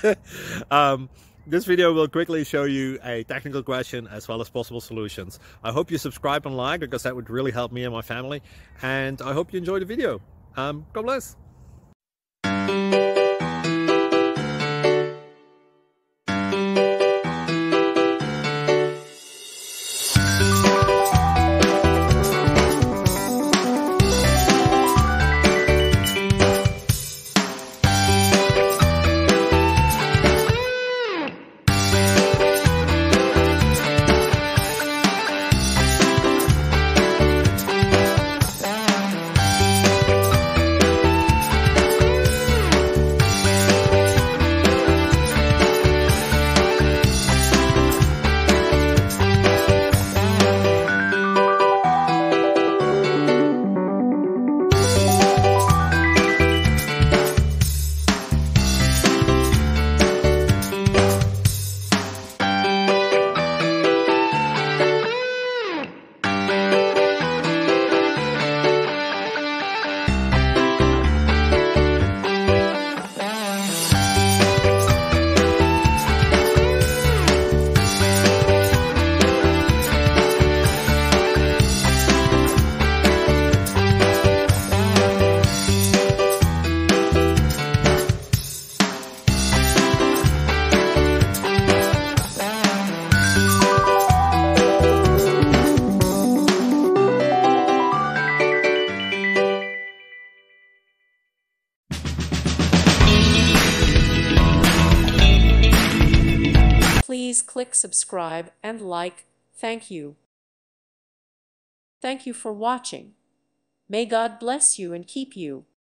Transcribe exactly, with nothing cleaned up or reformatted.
um, this video will quickly show you a technical question as well as possible solutions. I hope you subscribe and like, because that would really help me and my family. And I hope you enjoy the video. Um, God bless. Please click subscribe and like. Thank you. Thank you for watching. May God bless you and keep you.